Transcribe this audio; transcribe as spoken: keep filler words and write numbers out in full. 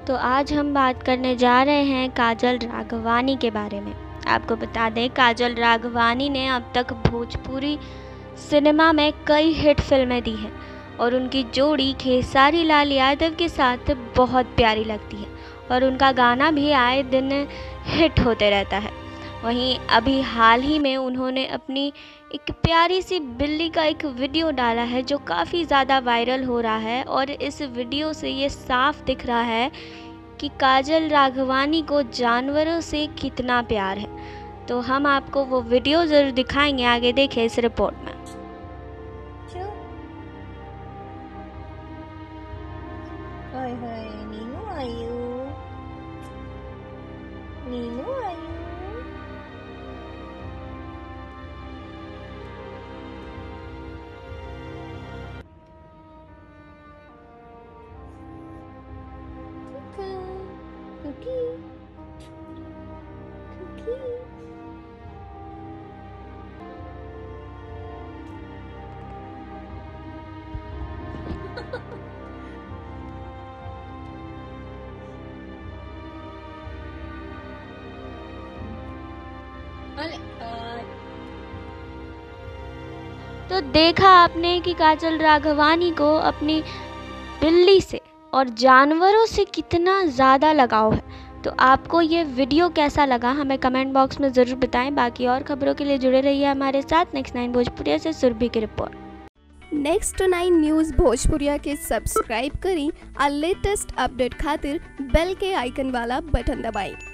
तो आज हम बात करने जा रहे हैं काजल राघवानी के बारे में। आपको बता दें, काजल राघवानी ने अब तक भोजपुरी सिनेमा में कई हिट फिल्में दी हैं और उनकी जोड़ी खेसारी लाल यादव के साथ बहुत प्यारी लगती है और उनका गाना भी आए दिन हिट होते रहता है। वहीं अभी हाल ही में उन्होंने अपनी एक प्यारी सी बिल्ली का एक वीडियो डाला है जो काफ़ी ज़्यादा वायरल हो रहा है और इस वीडियो से ये साफ दिख रहा है कि काजल राघवानी को जानवरों से कितना प्यार है। तो हम आपको वो वीडियो ज़रूर दिखाएंगे, आगे देखें इस रिपोर्ट में। हाय हाय नीनू आयु नीनू आयु कुकी कुकी तो देखा आपने कि काजल राघवानी को अपनी बिल्ली से और जानवरों से कितना ज़्यादा लगाव है। तो आपको ये वीडियो कैसा लगा हमें कमेंट बॉक्स में ज़रूर बताएं। बाकी और खबरों के लिए जुड़े रहिए हमारे साथ। नेक्स्ट नाइन भोजपुरिया से सुरभि की report. Next Nine News Bhojpuriya के सब्सक्राइब करी और लेटेस्ट अपडेट खातिर बेल के आइकन वाला बटन दबाएं।